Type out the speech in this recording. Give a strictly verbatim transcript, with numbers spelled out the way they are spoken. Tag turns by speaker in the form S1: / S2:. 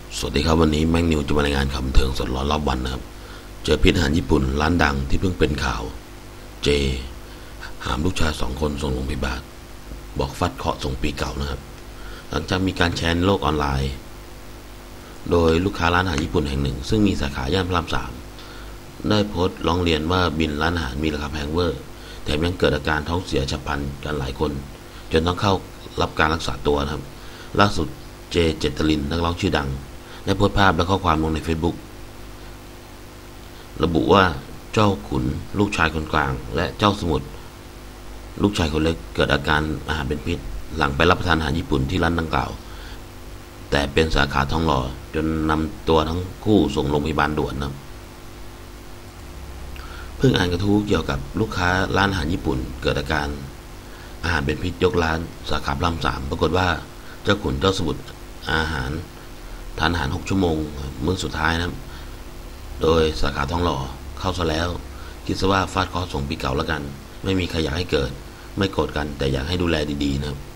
S1: สวัสดีครับวันนี้แม็กนิวจะมารายงานข่าวบันเทิงสดร้อนรอบวันนะครับเจอพิษอาหารญี่ปุ่นร้านดังที่เพิ่งเป็นข่าวเจหามลูกชายสองคนส่งโรงพยาบาลบอกฟัดเคาะส่งปีเก่านะครับหลังจากมีการแชร์ในโลกออนไลน์โดยลูกค้าร้านอาหารญี่ปุ่นแห่งหนึ่งซึ่งมีสาขาย่านพระรามสามได้โพสต์ร้องเรียนว่าบินร้านอาหารมีราคาแพงเวอร์แถมยังเกิดอาการท้องเสียฉับพลันกันหลายคนจนต้องเข้ารับการรักษาตัวนะครับล่าสุดเจเจตลินนักร้องชื่อดังได้โพสต์ภาพและข้อความลงใน Facebook ระบุว่าเจ้าขุนลูกชายคนกลางและเจ้าสมุทรลูกชายคนเล็กเกิดอาการอาหารเป็นพิษหลังไปรับประทานอาหารญี่ปุ่นที่ร้านดังกล่าวแต่เป็นสาขาทองหล่อจนนำตัวทั้งคู่ส่งโรงพยาบาลด่วนนะเพิ่งอ่านกระทู้เกี่ยวกับลูกค้าร้านอาหารญี่ปุ่นเกิดอาการอาหารเป็นพิษยกร้านสาขาพระรามสามปรากฏว่าเจ้าขุนเจ้าสมุทรอาหารทานอาหารหกชั่วโมงมื้อสุดท้ายนะโดยสาขาทองหล่อเข้าซะแล้วคิดซะว่าฟาดเคราะห์ส่งปีเก่าแล้วกันไม่มีใครอยากให้เกิดไม่โกรธกันแต่อยากให้ดูแลดีๆนะครับ